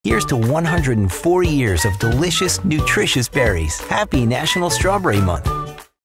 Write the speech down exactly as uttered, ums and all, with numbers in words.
Here's to one hundred four years of delicious, nutritious berries. Happy National Strawberry Month.